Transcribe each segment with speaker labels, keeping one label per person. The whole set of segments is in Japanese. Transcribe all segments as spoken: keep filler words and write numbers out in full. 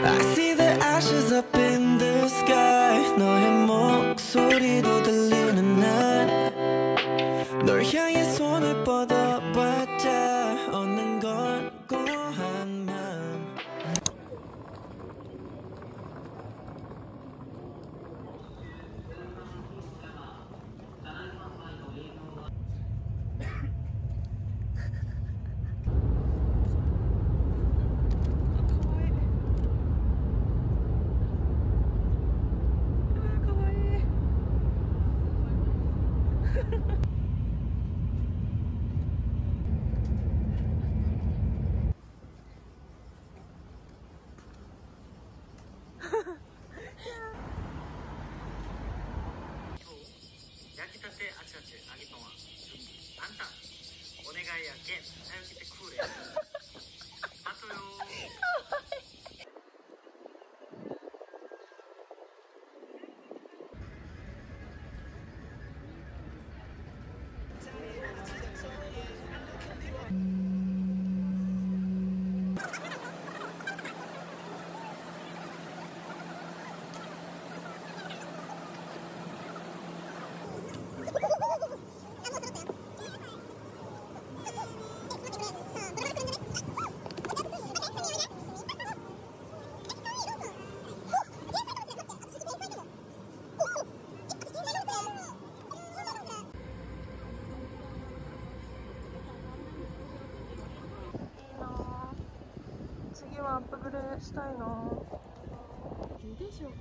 Speaker 1: I see the ashes up in the sky. 너의 목소리도 들리는 날 널 향해 손을 뻗어봤자 얻는 건 고한 맘.
Speaker 2: 焼きたてあちあち揚げパンはあんたお願いやけん早起きてくれあとよ
Speaker 3: 次はアップグレしたいな。どうでしょう。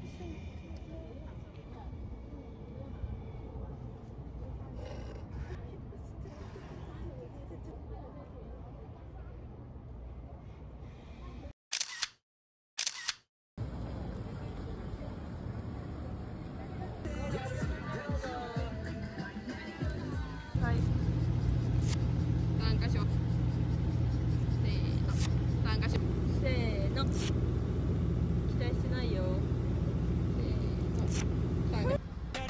Speaker 3: はい。参加しよう。せーの、期待してないよ。せーの、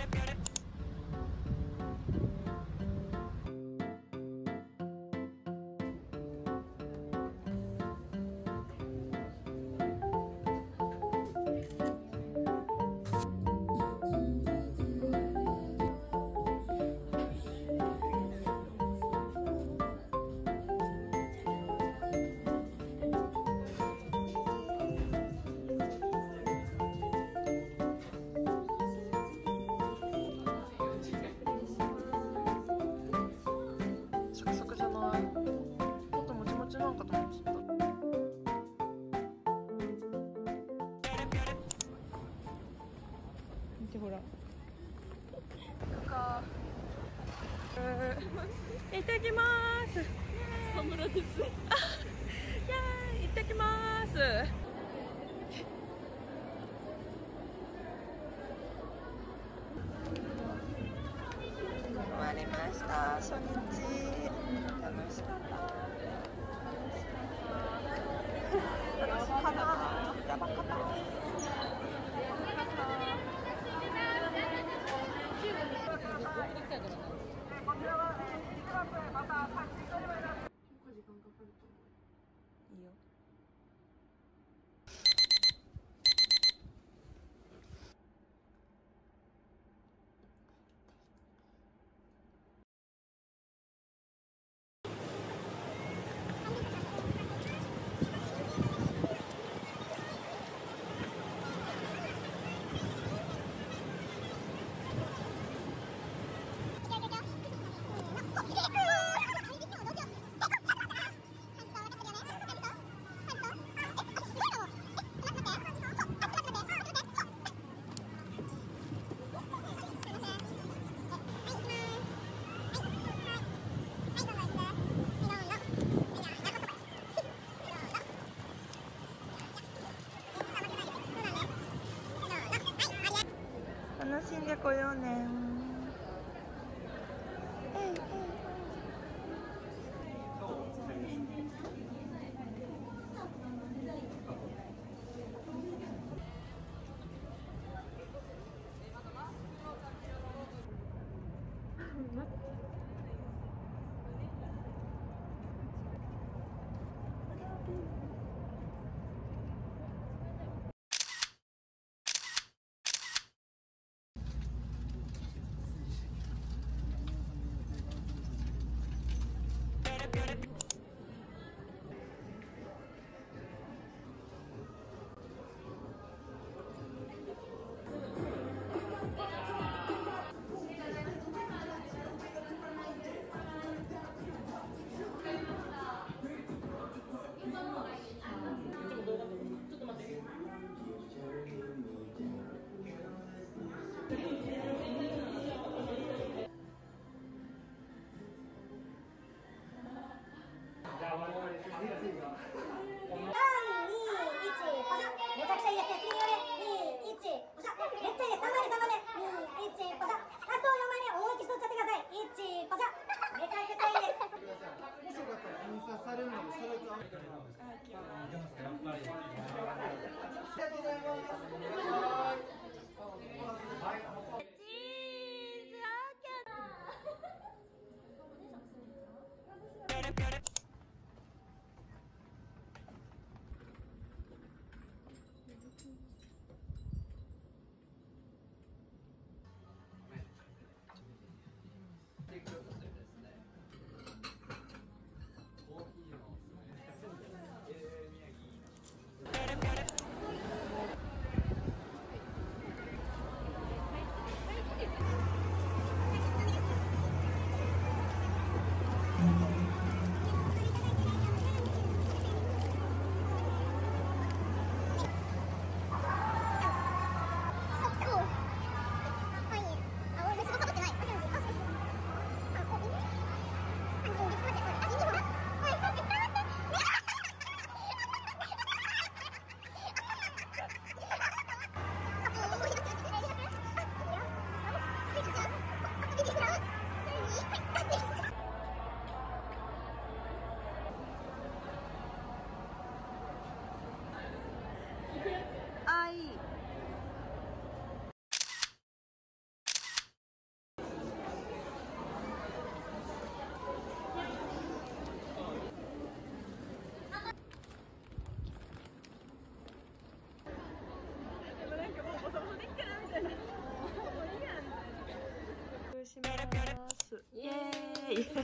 Speaker 3: サクサクじゃない。もっともちもちなんかと思ってた。見てほら。か。いただきます。サムラです。いやー、いただきます。終わりました。初日楽しかった。楽しかった。やばかった。こちらはにばんまたタクシー乗り場になって。結構時間かかると思う。いいよ。楽しんでこようね。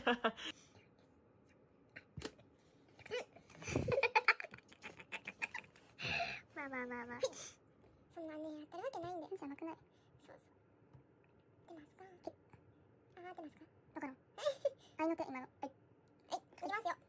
Speaker 4: まあまあまあまあ、そんなねやってるわけないんだよ。じゃなくない。そうそう。出ますか。あー出ますか。どこの合いの手今の。はいはい、いきますよ。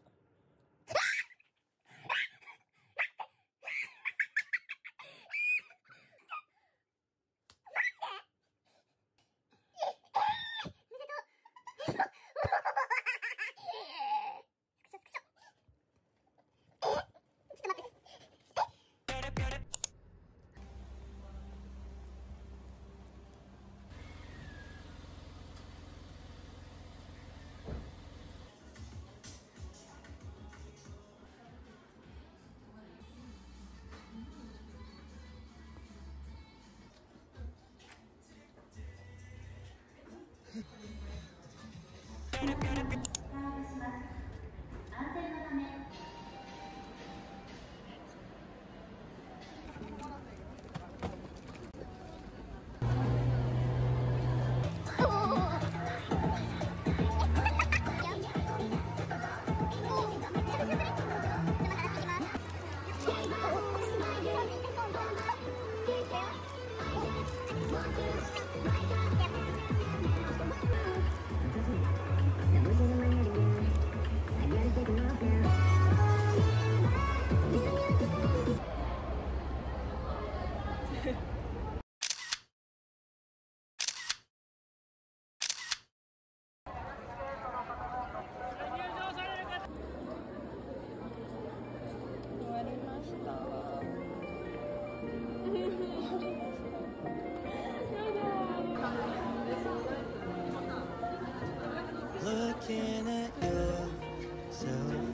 Speaker 1: Looking at yourself,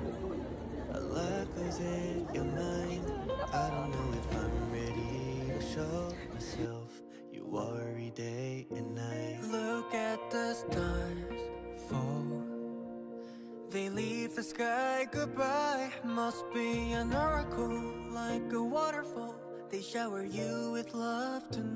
Speaker 1: a lot goes in your mind. I don't know if I'm ready to show myself. You worry day and night. Look at the stars fall. They leave the sky goodbye. Must be an oracle, like a waterfall. They shower you with love tonight.